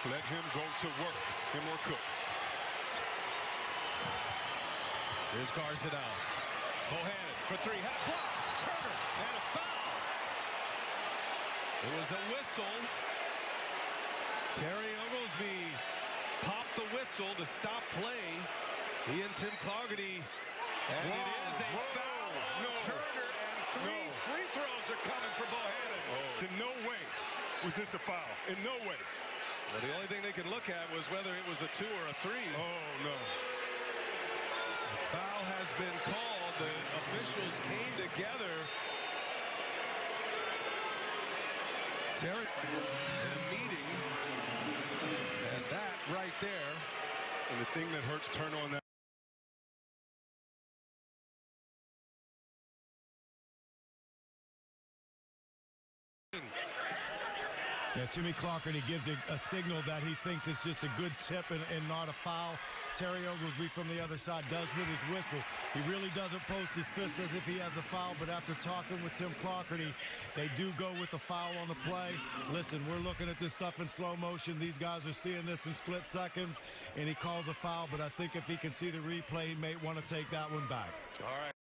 Let him go to work. Him or Cook. Here's Garza-Now. Bohannon for three. Had it blocked. Turner. And a foul. It was a whistle. Terry Oglesby popped the whistle to stop play. He and Tim Clougherty. And it is a foul on Turner. And three free throws are coming for Bohannon. In no way was this a foul. In no way. Well, the only thing they could look at was whether it was a 2 or a 3. Oh, no. The foul has been called. The officials came together. Terry in a meeting. And that right there. And the thing that hurts Turner on that. Yeah, Timmy Clougherty gives a signal that he thinks it's just a good tip and not a foul. Terry Oglesby from the other side does hit his whistle. He really doesn't post his fist as if he has a foul, but after talking with Tim Clougherty, they do go with the foul on the play. Listen, we're looking at this stuff in slow motion. These guys are seeing this in split seconds, and he calls a foul, but I think if he can see the replay, he may want to take that one back. All right.